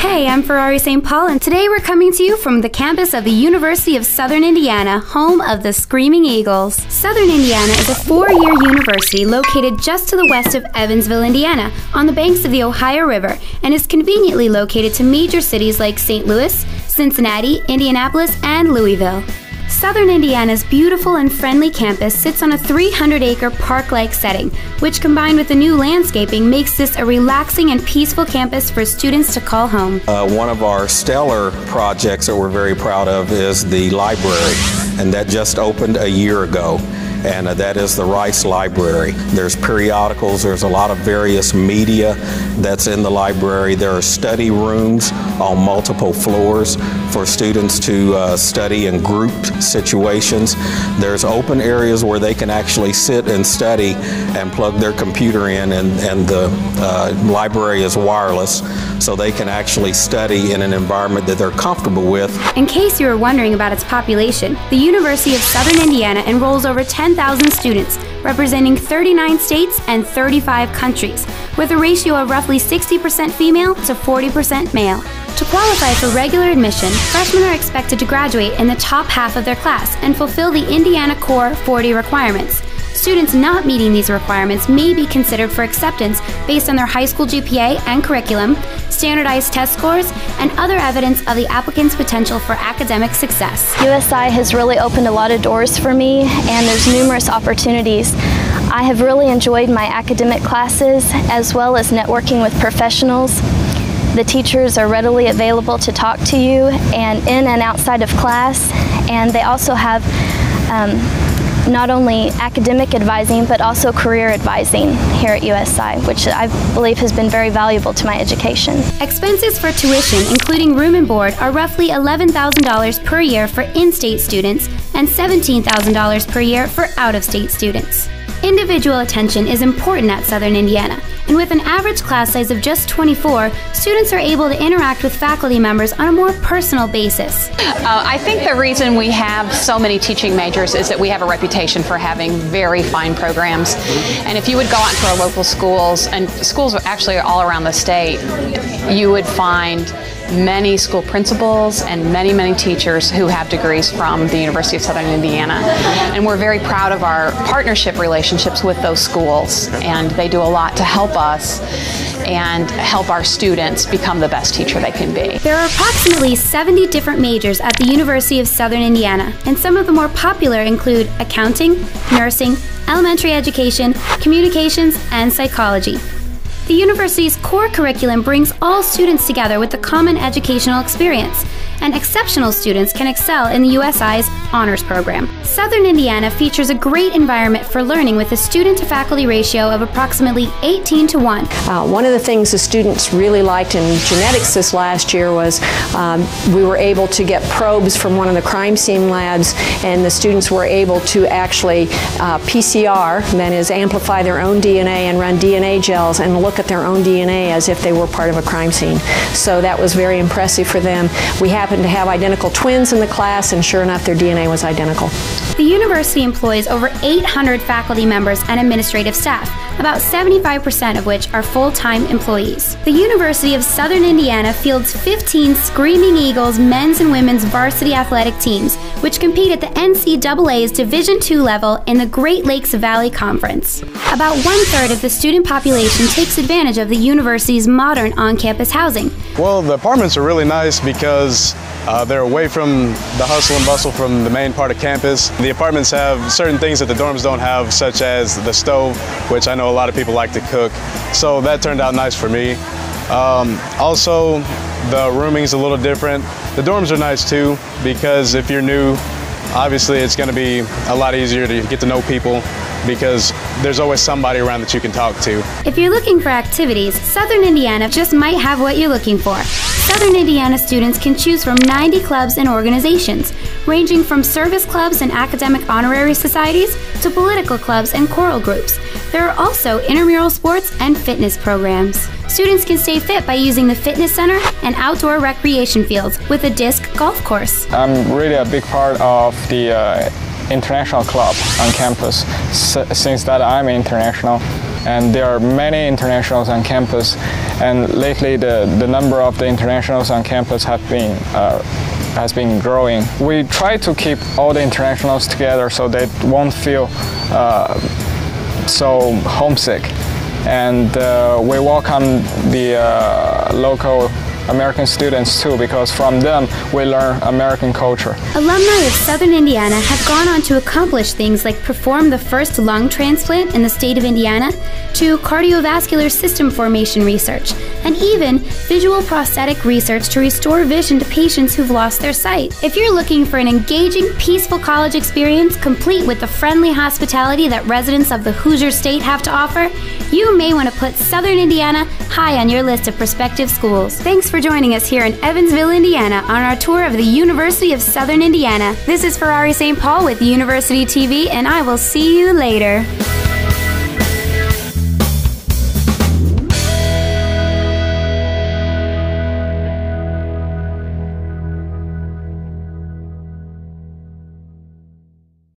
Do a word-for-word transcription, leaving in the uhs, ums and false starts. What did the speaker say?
Hey, I'm Ferrari Saint Paul, and today we're coming to you from the campus of the University of Southern Indiana, home of the Screaming Eagles. Southern Indiana is a four-year university located just to the west of Evansville, Indiana, on the banks of the Ohio River, and is conveniently located to major cities like Saint Louis, Cincinnati, Indianapolis, and Louisville. Southern Indiana's beautiful and friendly campus sits on a three hundred acre park-like setting, which combined with the new landscaping makes this a relaxing and peaceful campus for students to call home. Uh, one of our stellar projects that we're very proud of is the library, and that just opened a year ago. And uh, that is the Rice Library. There's periodicals, there's a lot of various media that's in the library. There are study rooms on multiple floors for students to uh, study in grouped situations. There's open areas where they can actually sit and study and plug their computer in, and, and the uh, library is wireless, so they can actually study in an environment that they're comfortable with. In case you were wondering about its population, the University of Southern Indiana enrolls over ten thousand students, representing thirty-nine states and thirty-five countries, with a ratio of roughly sixty percent female to forty percent male. To qualify for regular admission, freshmen are expected to graduate in the top half of their class and fulfill the Indiana Core forty requirements. Students not meeting these requirements may be considered for acceptance based on their high school G P A and curriculum, standardized test scores, and other evidence of the applicant's potential for academic success. U S I has really opened a lot of doors for me, and there's numerous opportunities. I have really enjoyed my academic classes as well as networking with professionals. The teachers are readily available to talk to you and in and outside of class, and they also have um, not only academic advising, but also career advising here at U S I, which I believe has been very valuable to my education. Expenses for tuition, including room and board, are roughly eleven thousand dollars per year for in-state students and seventeen thousand dollars per year for out-of-state students. Individual attention is important at Southern Indiana, and with an average class size of just twenty-four, students are able to interact with faculty members on a more personal basis. Uh, I think the reason we have so many teaching majors is that we have a reputation for having very fine programs. And if you would go out into our local schools, and schools are actually all around the state, you would find many school principals and many, many teachers who have degrees from the University of Southern Indiana. And we're very proud of our partnership relationships with those schools, and they do a lot to help us and help our students become the best teacher they can be. There are approximately seventy different majors at the University of Southern Indiana, and some of the more popular include accounting, nursing, elementary education, communications, and psychology. The university's core curriculum brings all students together with a common educational experience, and exceptional students can excel in the U S I's honors program. Southern Indiana features a great environment for learning with a student-to-faculty ratio of approximately eighteen to one. Uh, one of the things the students really liked in genetics this last year was um, we were able to get probes from one of the crime scene labs, and the students were able to actually uh, P C R, that is amplify their own D N A and run D N A gels and look at their own D N A as if they were part of a crime scene. So that was very impressive for them. We happened to have identical twins in the class, and sure enough, their D N A was identical. The university employs over eight hundred faculty members and administrative staff, about seventy-five percent of which are full-time employees. The University of Southern Indiana fields fifteen Screaming Eagles men's and women's varsity athletic teams, which compete at the N C double A's Division two level in the Great Lakes Valley Conference. About one-third of the student population takes advantage of the university's modern on-campus housing. Well, the apartments are really nice because uh, they're away from the hustle and bustle from the main part of campus. The apartments have certain things that the dorms don't have, such as the stove, which I know a lot of people like to cook. So that turned out nice for me. Um, also, the rooming's a little different. The dorms are nice too, because if you're new, obviously it's going to be a lot easier to get to know people, because there's always somebody around that you can talk to. If you're looking for activities, Southern Indiana just might have what you're looking for. Southern Indiana students can choose from ninety clubs and organizations, ranging from service clubs and academic honorary societies to political clubs and choral groups. There are also intramural sports and fitness programs. Students can stay fit by using the fitness center and outdoor recreation fields with a disc golf course. I'm really a big part of the uh, international club on campus. S since that I'm international, and there are many internationals on campus, and lately the, the number of the internationals on campus have been uh, has been growing. We try to keep all the internationals together so they won't feel uh, so homesick, and uh, we welcome the uh, local American students too, because from them we learn American culture. Alumni of Southern Indiana have gone on to accomplish things like perform the first lung transplant in the state of Indiana, to cardiovascular system formation research, and even visual prosthetic research to restore vision to patients who've lost their sight. If you're looking for an engaging, peaceful college experience complete with the friendly hospitality that residents of the Hoosier State have to offer, you may want to put Southern Indiana high on your list of prospective schools. Thanks for joining us here in Evansville, Indiana on our tour of the University of Southern Indiana. This is Ferrari Saint Paul with University T V, and I will see you later.